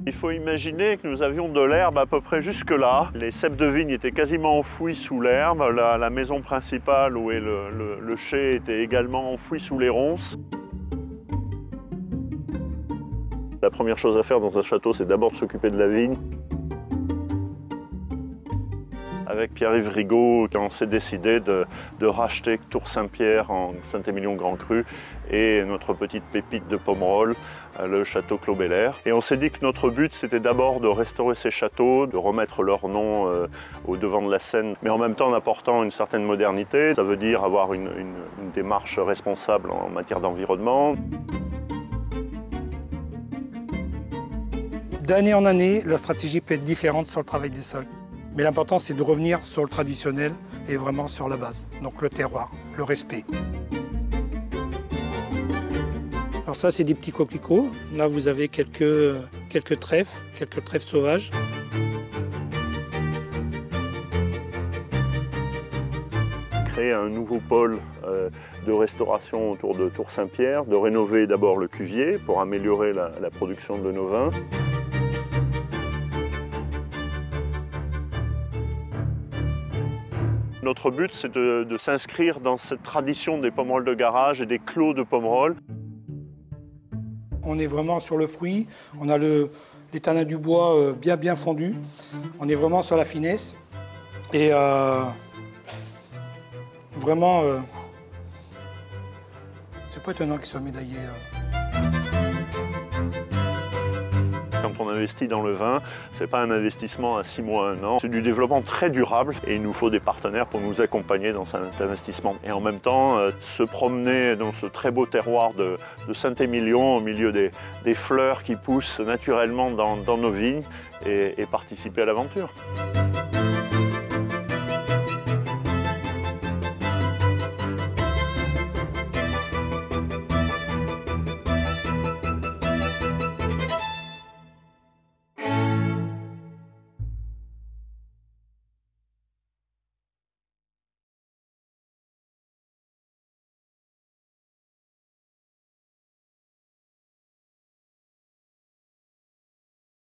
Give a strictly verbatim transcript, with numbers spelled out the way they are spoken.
Il faut imaginer que nous avions de l'herbe à peu près jusque-là. Les ceps de vigne étaient quasiment enfouis sous l'herbe. La, la maison principale où est le, le, le chai était également enfouie sous les ronces. La première chose à faire dans un château, c'est d'abord de s'occuper de la vigne. Avec Pierre-Yves Rigaud, on s'est décidé de, de racheter Tour Saint-Pierre en Saint-Émilion Grand Cru et notre petite pépite de Pomerol, le château Clos Bel-Air. Et on s'est dit que notre but, c'était d'abord de restaurer ces châteaux, de remettre leur nom euh, au devant de la scène, mais en même temps en apportant une certaine modernité. Ça veut dire avoir une, une, une démarche responsable en matière d'environnement. D'année en année, la stratégie peut être différente sur le travail des sols. Mais l'important, c'est de revenir sur le traditionnel et vraiment sur la base. Donc le terroir, le respect. Alors ça, c'est des petits coquelicots. Là, vous avez quelques, quelques trèfles, quelques trèfles sauvages. Créer un nouveau pôle euh, de restauration autour de Tour Saint-Pierre, de rénover d'abord le cuvier pour améliorer la, la production de nos vins. Notre but, c'est de, de s'inscrire dans cette tradition des Pomerol de garage et des clos de Pomerol. On est vraiment sur le fruit, on a le, les tanins du bois bien bien fondus, on est vraiment sur la finesse et euh, vraiment, euh, c'est pas étonnant qu'il soit médaillé. Euh. Quand on investit dans le vin, ce n'est pas un investissement à six mois, un an. C'est du développement très durable et il nous faut des partenaires pour nous accompagner dans cet investissement. Et en même temps, euh, se promener dans ce très beau terroir de, de Saint-Émilion, au milieu des, des fleurs qui poussent naturellement dans, dans nos vignes et, et participer à l'aventure.